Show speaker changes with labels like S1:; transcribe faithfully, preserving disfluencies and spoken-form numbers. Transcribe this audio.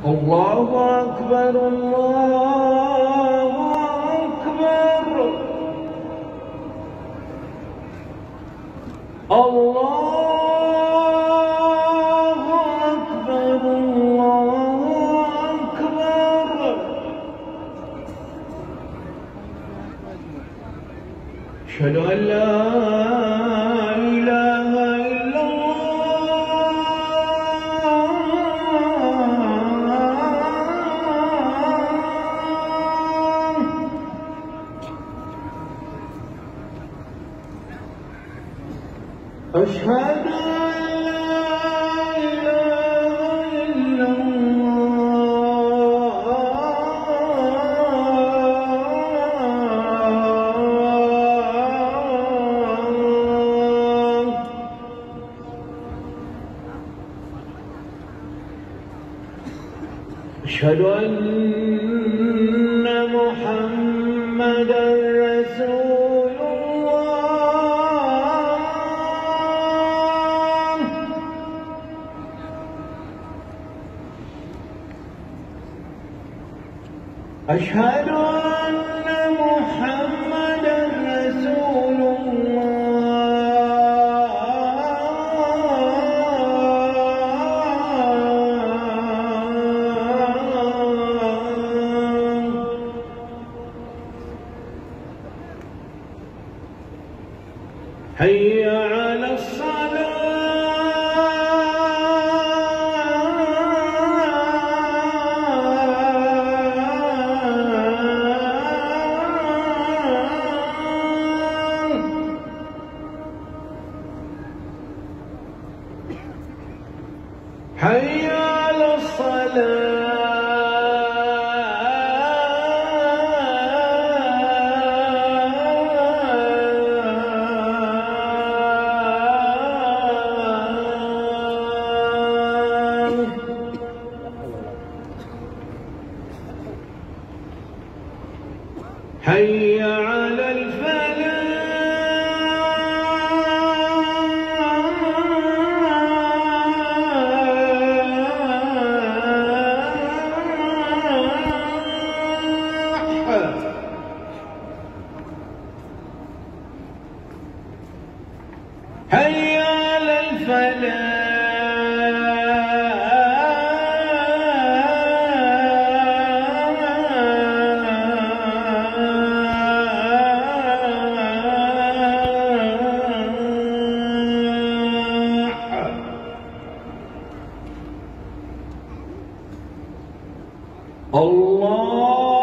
S1: الله أكبر الله أكبر الله أكبر الله أكبر أشهد أن لا إله إلا الله أشهد أن لا إله إلا الله أشهد أن محمدًا رسول الله أشهد أن محمدًا رسول الله حي على الصلاة حي على الصلاة حي على الفلاح حي على الفلاح الله